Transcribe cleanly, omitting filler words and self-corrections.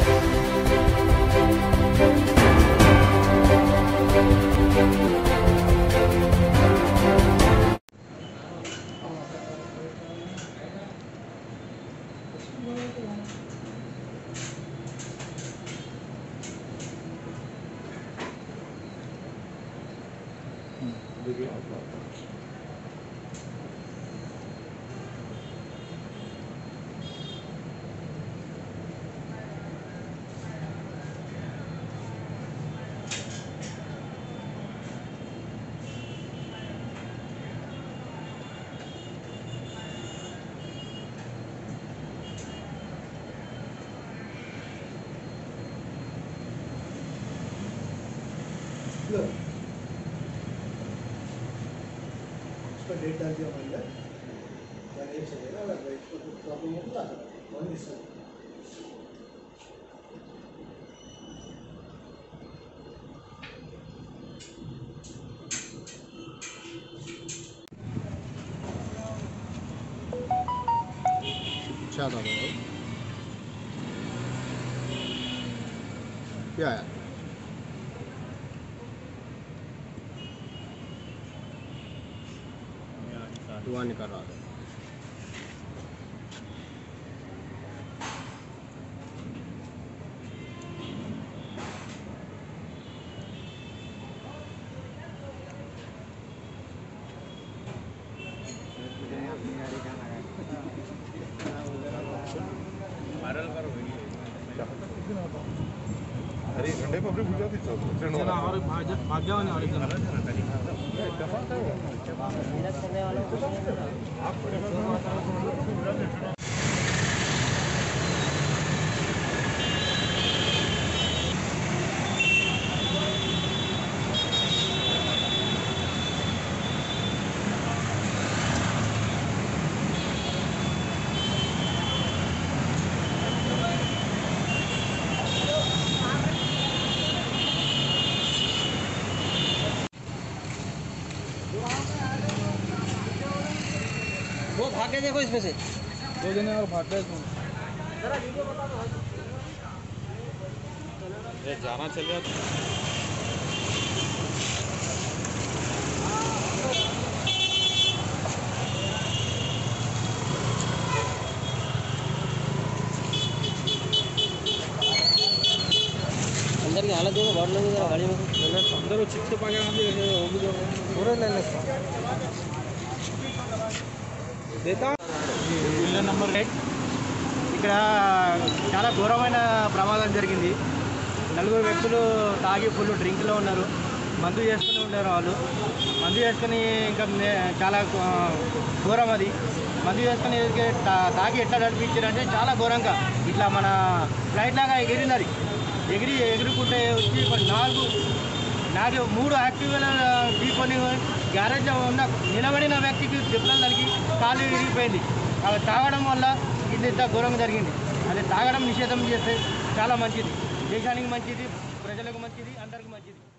उसका डेट डाल दिया हमारे या नहीं चलेगा, अगर इसको कुछ प्रॉब्लम होगा वही इसको क्या था क्या है धुआं निकल रहा था। अरे ठंडे पर भूल जाती और भाग्य वो भाग के देखो इसमें से 2 जने और भाग गए इसमें। जाना चलिए अंदर की हालत देखो, बहुत लोग गाड़ी में अंदर चिप्स पाके पूरा ले देता ఇళ్ళ నంబర్ 8 ఇక్కడ చాలా ఘోరమైన ప్రమాదం జరిగింది. 4 వ్యక్తులు తాగి ఫుల్ డ్రింక్లో ఉన్నారు. మందు చేసుకుని ఉంటారు. వాళ్ళు మందు చేసుకుని ఇంకా చాలా ఘోరం అది. మందు చేసుకుని తాగి ఎట్లా నడిపించారంటే చాలా ఘోరంగా ఇట్లా మన ఫ్లైట్ లాగా ఎగిరింది. అది ఎగురుకుంటే వచ్చి 3 యాక్టివ్గా ఢీకొని గ్యారేజ్లో ఉన్న నిలబడిన వ్యక్తికి దెబ్బలు తగిలి కాలు విరిగిపోయింది. అవి తాగడం వల్ల ఇంత ఘోరంగా జరిగింది. అది తాగడం నిషేధం చేస్తే చాలా మంచిది, దేశానికి మంచిది, ప్రజలకు మంచిది, అందరికీ మంచిది.